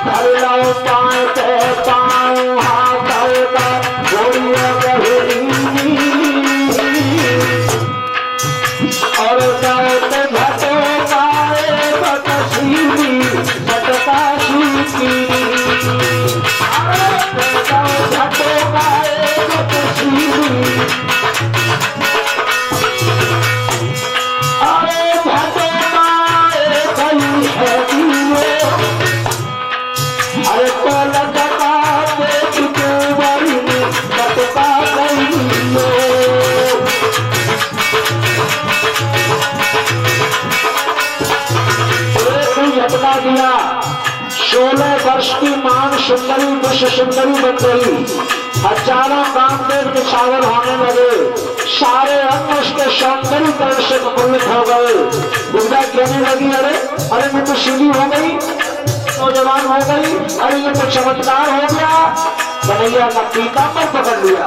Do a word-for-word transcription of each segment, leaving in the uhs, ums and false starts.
धर लो पाए पे पाऊं हाथ का बोलिया गहरी और दर्द घटो पाए बकसीरी झटका सूखी घटो पाए बकसीरी दिया सोलह वर्ष की मान सुंदरी विश्व सुंदरी बन गई। हजारों कामदेव के सागर होने लगे। सारे अंग उसके सौंदर्यकरण से प्रफुल्लित हो गए। दुर्गा कहने लगी अरे अरे मैं तो सीधी हो गई, नौजवान हो गई, अरे ये तो चमत्कार हो गया। कन्हैया का पीता पर पकड़ लिया।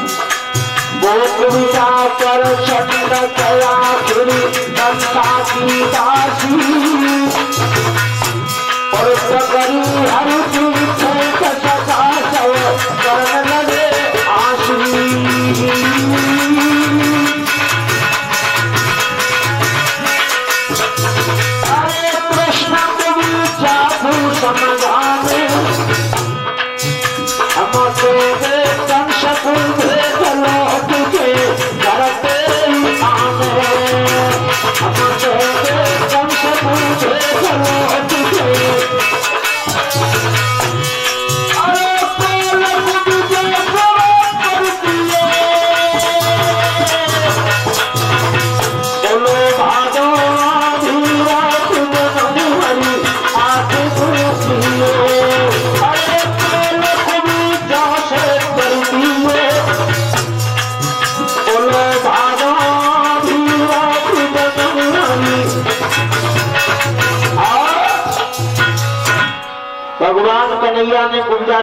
बोलिया पर चंद्र कया फिरी दंता की दासी और प्रकरी हरि तीर्थ सदा सव करन लगे आश्री। अरे कृष्ण कवि जादू समझाने हम देवे कंस कुंभे लौट के करते आने। हम देवे कंस कुंभे लौट के भगवान कन्हैया ने कुंजा